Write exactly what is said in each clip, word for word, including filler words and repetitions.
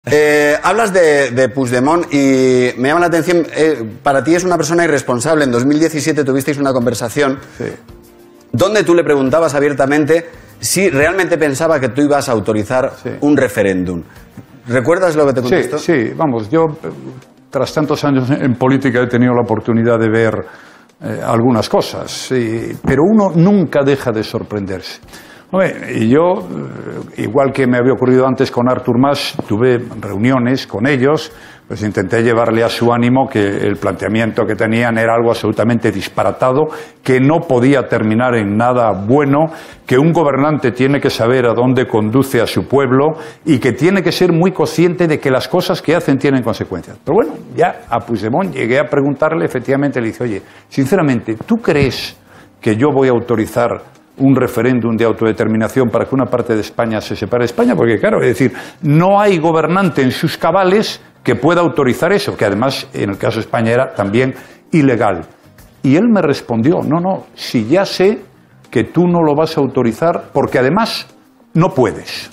Eh, hablas de, de Puigdemont y me llama la atención, eh, para ti es una persona irresponsable. En dos mil diecisiete tuvisteis una conversación sí. donde tú le preguntabas abiertamente si realmente pensaba que tú ibas a autorizar sí. un referéndum. ¿Recuerdas lo que te contestó? Sí, sí, vamos, yo tras tantos años en política he tenido la oportunidad de ver eh, algunas cosas, sí, pero uno nunca deja de sorprenderse. Hombre, y yo, igual que me había ocurrido antes con Artur Mas, tuve reuniones con ellos, pues intenté llevarle a su ánimo que el planteamiento que tenían era algo absolutamente disparatado, que no podía terminar en nada bueno, que un gobernante tiene que saber a dónde conduce a su pueblo y que tiene que ser muy consciente de que las cosas que hacen tienen consecuencias. Pero bueno, ya a Puigdemont llegué a preguntarle, efectivamente le dije, oye, sinceramente, ¿tú crees que yo voy a autorizar un referéndum de autodeterminación para que una parte de España se separe de España? Porque claro, es decir, no hay gobernante en sus cabales que pueda autorizar eso, que además en el caso de España era también ilegal. Y él me respondió, no, no, si ya sé que tú no lo vas a autorizar porque además no puedes.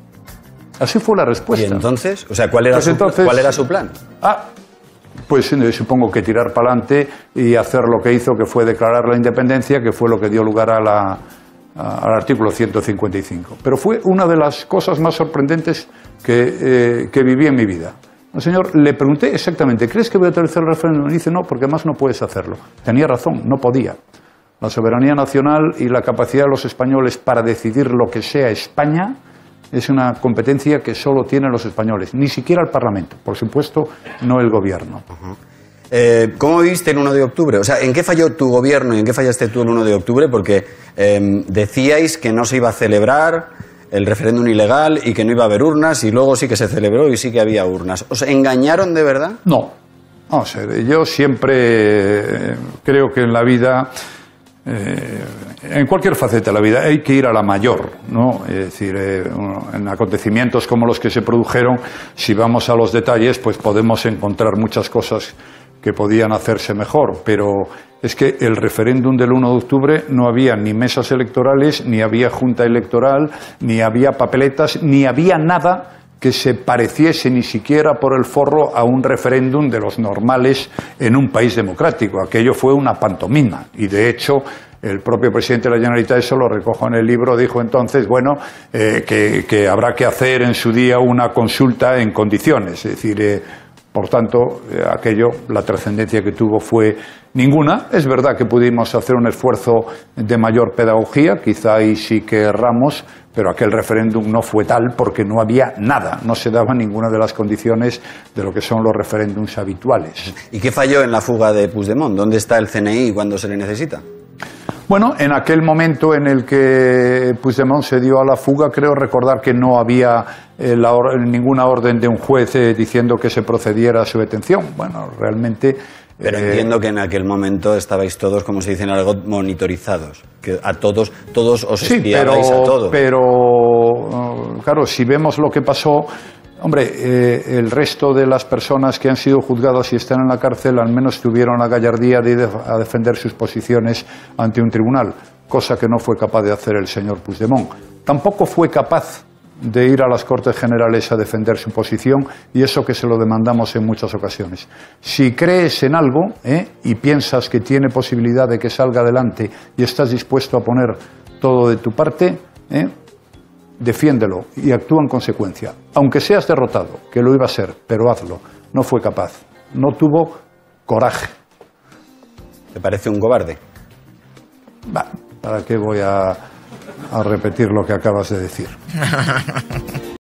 Así fue la respuesta. ¿Y entonces? O sea, ¿cuál era, pues su, entonces, ¿cuál era su plan? Ah, pues eh, supongo que tirar para adelante y hacer lo que hizo, que fue declarar la independencia, que fue lo que dio lugar a la, a, al artículo ciento cincuenta y cinco. Pero fue una de las cosas más sorprendentes que, eh, que viví en mi vida. El señor, le pregunté exactamente, ¿crees que voy a autorizar el referéndum? Y dice, no, porque además no puedes hacerlo. Tenía razón, no podía. La soberanía nacional y la capacidad de los españoles para decidir lo que sea España es una competencia que solo tienen los españoles, ni siquiera el Parlamento, por supuesto, no el Gobierno. Uh-huh. eh, ¿Cómo viviste el uno de octubre? O sea, ¿en qué falló tu gobierno y en qué fallaste tú el uno de octubre? Porque eh, decíais que no se iba a celebrar el referéndum ilegal y que no iba a haber urnas, y luego sí que se celebró y sí que había urnas. ¿Os engañaron de verdad? No. Vamos a ver, yo siempre eh, creo que en la vida, eh, en cualquier faceta de la vida, hay que ir a la mayor, ¿no? Es decir, eh, en acontecimientos como los que se produjeron, si vamos a los detalles, pues podemos encontrar muchas cosas que podían hacerse mejor, pero es que el referéndum del uno de octubre no había ni mesas electorales, ni había junta electoral, ni había papeletas, ni había nada que se pareciese ni siquiera por el forro a un referéndum de los normales en un país democrático. Aquello fue una pantomima y, de hecho, el propio presidente de la Generalitat, eso lo recojo en el libro, dijo entonces, bueno, eh, que, que habrá que hacer en su día una consulta en condiciones, es decir, eh, por tanto, eh, aquello, la trascendencia que tuvo fue ninguna. Es verdad que pudimos hacer un esfuerzo de mayor pedagogía, quizá ahí sí que erramos, pero aquel referéndum no fue tal porque no había nada, no se daban ninguna de las condiciones de lo que son los referéndums habituales. ¿Y qué falló en la fuga de Puigdemont? ¿Dónde está el C N I cuando se le necesita? Bueno, en aquel momento en el que Puigdemont se dio a la fuga, creo recordar que no había eh, la or ninguna orden de un juez eh, diciendo que se procediera a su detención. Bueno, realmente... Pero eh, entiendo que en aquel momento estabais todos, como se dice en algo, monitorizados. Que a todos, todos os espiabais sí, pero, a todos. Pero, claro, si vemos lo que pasó... Hombre, eh, el resto de las personas que han sido juzgadas y están en la cárcel al menos tuvieron la gallardía de ir a defender sus posiciones ante un tribunal, cosa que no fue capaz de hacer el señor Puigdemont. Tampoco fue capaz de ir a las Cortes Generales a defender su posición, y eso que se lo demandamos en muchas ocasiones. Si crees en algo eh, y piensas que tiene posibilidad de que salga adelante y estás dispuesto a poner todo de tu parte, eh, defiéndelo y actúa en consecuencia. Aunque seas derrotado, que lo iba a ser, pero hazlo. No fue capaz. No tuvo coraje. ¿Te parece un cobarde? Bah, ¿para qué voy a, a repetir lo que acabas de decir?